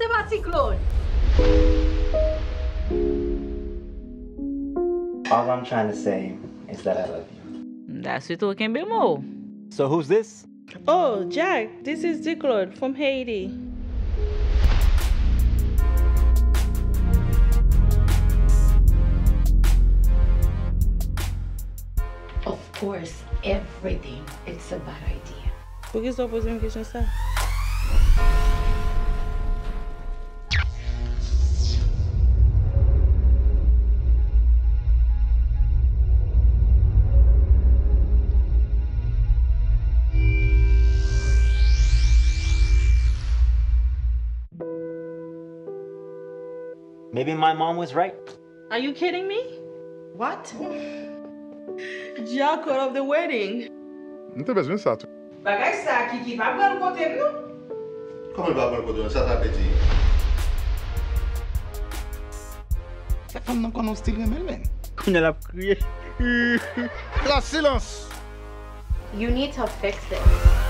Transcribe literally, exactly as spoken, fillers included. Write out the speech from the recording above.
C'est pas si Claude. All I'm trying to say is that I love you. That's it, we can be more. So who's this? Oh, Jack, this is Claude from Haiti. Of course, everything. It's a bad idea. Por que só pôs uma questão só? Maybe my mom was right. Are you kidding me? What? Jack called off the wedding. Não tem besoin de ça, tu. Bagay sa, Kiki, va prendre côté nous? Comment il va prendre côté? Ça, ça petit. Cette femme n'a pas un style même. On a crié. La silence. You need to fix this.